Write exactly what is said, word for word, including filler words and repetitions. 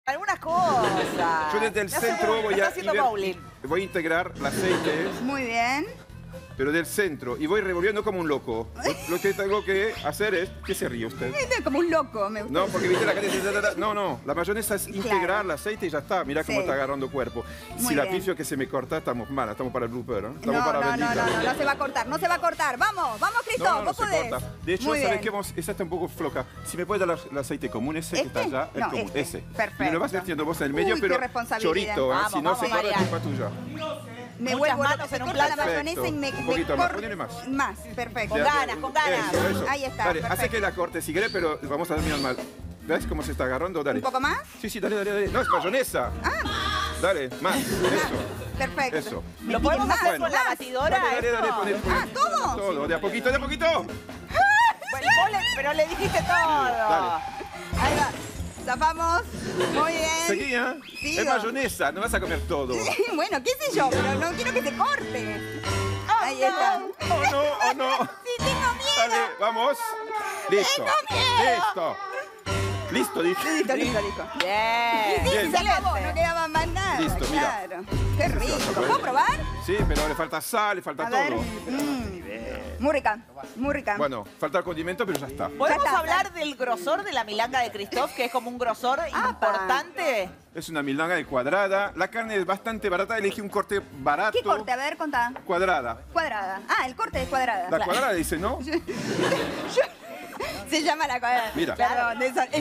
Algunas cosas. Yo desde el Me hace centro muy- voy está a, haciendo inver- bowling. voy a integrar el aceite, Muy bien. pero del centro. Y voy revolviendo como un loco. Lo, lo que tengo que hacer es... ¿Qué se ríe usted? Estoy como un loco, me gusta. No, porque viste la gente dice... No, no. La mayonesa es integrar el aceite y ya está. Mirá cómo Sí. está agarrando cuerpo. Muy Si la bien. pifio que se me corta, estamos mal. Estamos para el blooper, ¿no? Estamos No, para no, la no, bendita. no, no, no se va a cortar, no se va a cortar. Vamos, vamos, Cristo, No, no, no vos se podés. corta. De hecho, Muy ¿sabes bien. qué? Vos, esa está un poco floja. Si me puedes dar el aceite común, ese que está ¿Este? allá, el No, común, este. ese. Perfecto. Y me lo vas vertiendo vos en el medio, Uy, qué pero responsabilidad. chorito, ¿eh? Vamos, Si no, vamos, se corta, Mariana. es culpa tuya. Me Muchas vuelvo manos se en un corta la plato. mayonesa y me, Un me poquito más, cor- ponele más. Más, perfecto. Con ganas, con ganas. Eso, eso. Ahí está, Dale, hace perfecto. que la corte si querés, pero vamos a terminar mal. ¿Ves cómo se está agarrando? Dale. ¿Un poco más? Sí, sí, dale, dale, dale. No, es mayonesa. Ah, Dale, más. Eso. perfecto. Eso. ¿Me ¿Lo podemos piden hacer más? con la batidora? Dale, dale, dale, esto? poné, poné. Ah, ¿todo? Todo, de a poquito, de a poquito. Bueno, vos le- pero le dijiste todo. Dale. Ahí va. Zafamos. Muy bien. Seguí, ¿eh? Sigo. Es mayonesa, no vas a comer todo. Bueno, qué sé yo, pero no quiero que se corte. Ahí está. Oh, no, oh, no. Sí, tengo miedo. Dale, vamos. Listo. Tengo miedo. Listo. Listo, dije. Listo, listo, listo. Bien. Sí, Bien. se acabó, no quedaba más nada. Listo, mira. Claro. Qué rico. Precioso, ¿Puedo ¿eh? probar? Sí, pero le falta sal, le falta A ver. todo. Mm. Muy rica, muy rica. Bueno, falta el condimento, pero ya está. ¿Podemos Ya está. hablar del grosor de la milanga de Christoph, que es como un grosor importante? Es una milanga de cuadrada. La carne es bastante barata. Elegí un corte barato. ¿Qué corte? A ver, contá. Cuadrada. Cuadrada. Ah, el corte es cuadrada. La cuadrada dice, ¿no? Se llama la cuadrada. Mira. Perdón, eso-